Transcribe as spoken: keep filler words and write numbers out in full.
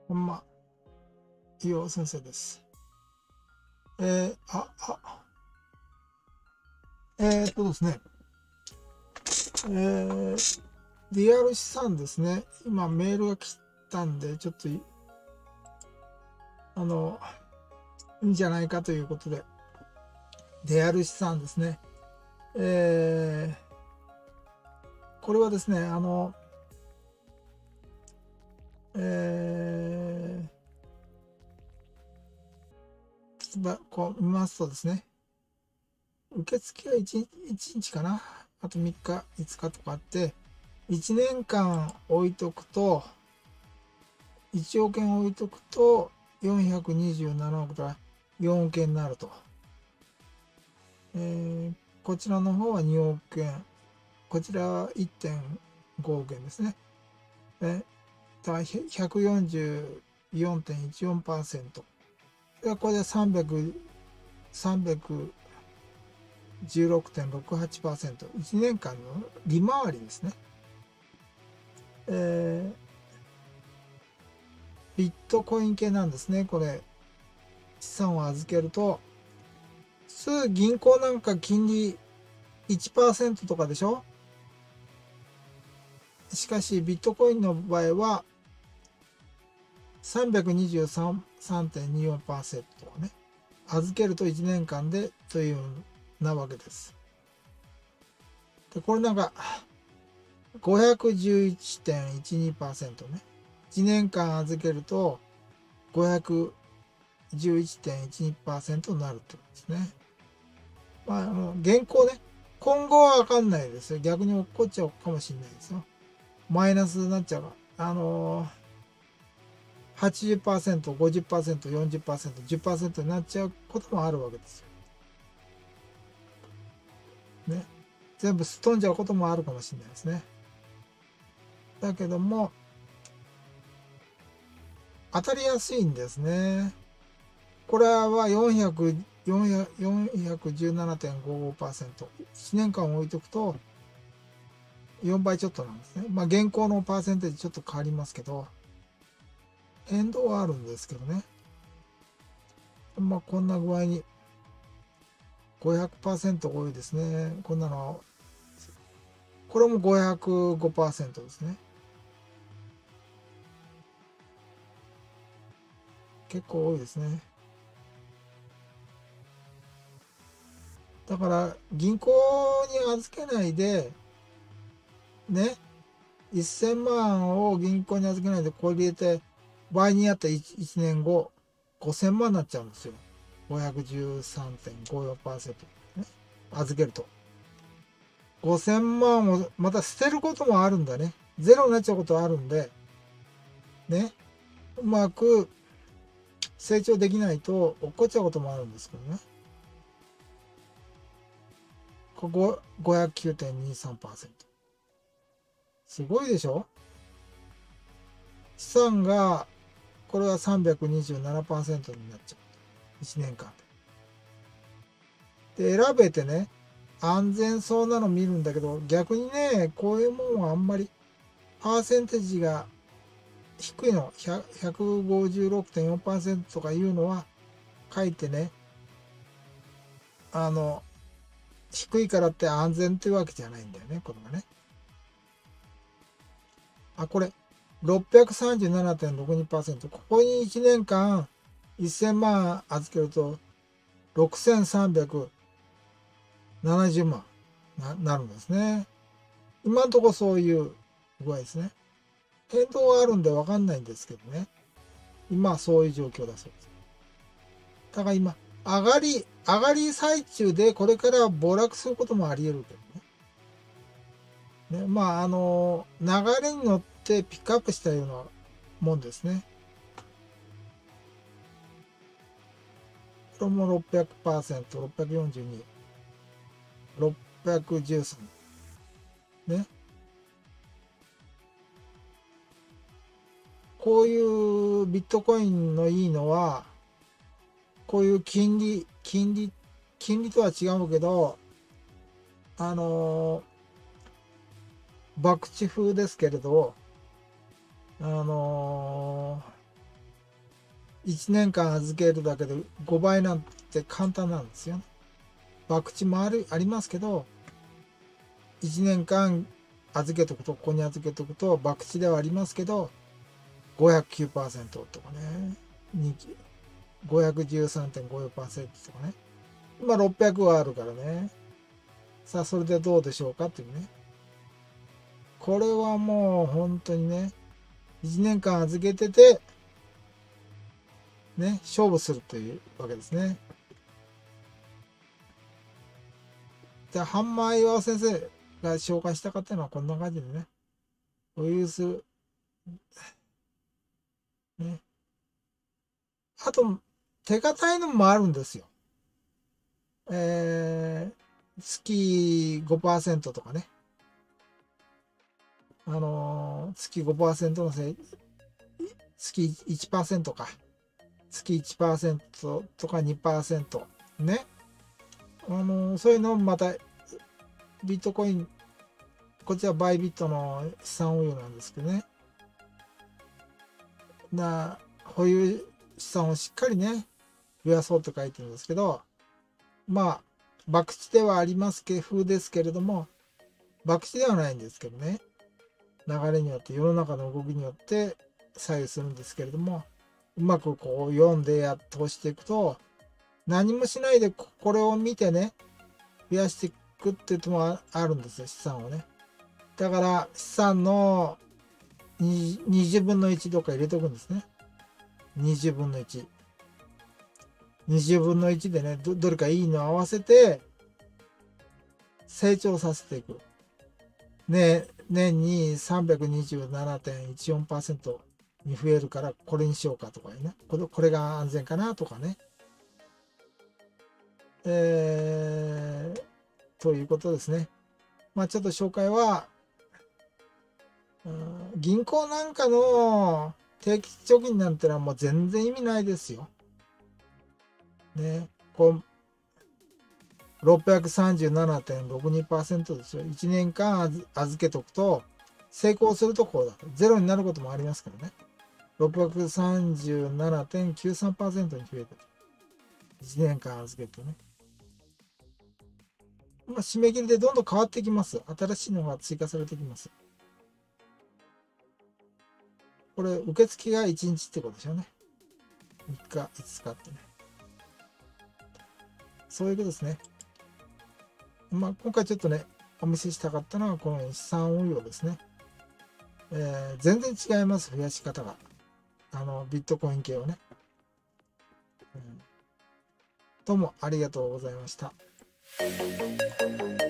ほんま、いいよ、先生です。えー、あ、あ、えーっとですね、えー、ディアル資産ですね。今メールが来たんで、ちょっとい、あの、いいんじゃないかということで、ディアル資産ですね。えー、これはですね、あの、えー、ばこう見ますとですね、受付は 1, 1日かな、あとみっか、いつかとかあって、いちねんかん置いとくと、いちおく円置いとくとよんひゃくにじゅうななおくからよんおく円になると。えー、こちらの方はにおく円。こちらは いってんごおく円ですね。えだから ひゃくよんじゅうよんてんいちよんパーセント。これでさんびゃく、さんびゃくじゅうろくてんろくはちパーセント。いちねんかんの利回りですね。えー、ビットコイン系なんですね。これ、資産を預けると、普通銀行なんか金利いちパーセントとかでしょ。しかしビットコインの場合は さんびゃくにじゅうさんてんによんパーセント とかね、預けるといちねんかんでというなわけです。でこれなんか ごひゃくじゅういちてんいちにパーセント ね、いちねんかん預けると ごひゃくじゅういちてんいちにパーセント になるってことですね。まあ、あの現行ね、今後は分かんないですよ。逆に落っこっちゃうかもしれないですよ。マイナスになっちゃうから。あのーはちじゅっパーセント、ごじゅっパーセント、よんじゅっパーセント、じゅっパーセントになっちゃうこともあるわけですよ。ね。全部すっ飛んじゃうこともあるかもしれないですね。だけども、当たりやすいんですね。これはよんひゃく、よんひゃくじゅうななてんごごパーセント。いちねんかん置いとくとよんばいちょっとなんですね。まあ現行のパーセンテージちょっと変わりますけど、変動はあるんですけどね。まあこんな具合にごひゃくパーセント多いですね。こんなの、これも ごひゃくごパーセント ですね。結構多いですね。だから銀行に預けないで、ね、せんまんを銀行に預けないでこれ入れて、場合によってはいち、いちねんご、ごせんまんになっちゃうんですよ。ごひゃくじゅうさんてんごよんパーセント、ね。預けると。ごせんまんをまた捨てることもあるんだね。ゼロになっちゃうことはあるんで、ね、うまく成長できないと落っこっちゃうこともあるんですけどね。ここ ごひゃくきゅうてんにさんパーセント。すごいでしょ。資産が、これは さんびゃくにじゅうななパーセント になっちゃう。いちねんかんで。で、選べてね、安全そうなの見るんだけど、逆にね、こういうもんはあんまり、パーセンテージが低いの、ひゃくごじゅうろくてんよんパーセント とかいうのは、書いてね、あの、低いからって安全っていうわけじゃないんだよね、これがね。あ、これ、ろっぴゃくさんじゅうななてんろくにパーセント。ここにいちねんかんせんまん預けるとろくせんさんびゃくななじゅうまんな、なるんですね。今んとこそういう具合ですね。変動はあるんでわかんないんですけどね。今はそういう状況だそうです。だから今、上がり、上がり最中でこれから暴落することもあり得るけどね。ね、まあ、あの、流れに乗ってピックアップしたようなもんですね。これもろっぴゃくパーセント、ろっぴゃくよんじゅうに、ろっぴゃくじゅうさん。ね。こういうビットコインのいいのは、こういう金利、金利、金利とは違うけど、あの、博打風ですけれど、あの、 いちねんかん預けるだけでごばいなんて簡単なんですよね。博打もある、ありますけど、いちねんかん預けとくと、ここに預けとくと、博打ではありますけど、ごひゃくきゅうパーセント とかね、ごひゃくじゅうさんてんごよんパーセント とかね。今ろっぴゃくはあるからね。さあ、それでどうでしょうかっていうね。これはもう本当にね、いちねんかん預けてて、ね、勝負するというわけですね。じゃあ、ハンマー岩尾先生が紹介したかったのはこんな感じでね、保有する。ね。あと、手堅いのもあるんですよ。えー、月ごパーセントとかね。あのー、月ごパーセントのせい、月いちパーセントか。月 いちパーセント とか にパーセント。ね。あのー、そういうのもまた、ビットコイン、こちらバイビットの資産運用なんですけどね。な、保有資産をしっかりね、増やそうと書いてるんですけど、まあ、博打ではありますけど、風ですけれども、博打ではないんですけどね。流れによって、世の中の動きによって左右するんですけれども、うまくこう読んでや通していくと、何もしないでこれを見てね、増やしていくっていうのもあるんですよ、資産をね。だから、資産のにじゅうぶんのいちとか入れておくんですね。にじゅうぶんのいち。にじゅうぶんのいちでね、ど、どれかいいのを合わせて、成長させていく。ね、年に さんびゃくにじゅうななてんいちよんパーセント に増えるから、これにしようかとかね。これ、これが安全かなとかね。えー、ということですね。まあちょっと紹介は、うん、銀行なんかの定期貯金なんてのはもう全然意味ないですよ。ね。こう、ろっぴゃくさんじゅうななてんろくにパーセント ですよ。いちねんかん預けとくと、成功するとこうだと。ゼロになることもありますからね。ろっぴゃくさんじゅうななてんきゅうさんパーセント に増えてる。いちねんかん預けるとね。まあ、締め切りでどんどん変わってきます。新しいのが追加されてきます。これ、受付がいちにちってことでしょうね。みっか、いつかってね。そういうことですね。まあ、今回ちょっとね、お見せしたかったのは、この資産運用ですね。えー、全然違います、増やし方が。あの、ビットコイン系をね。うん、どうもありがとうございました。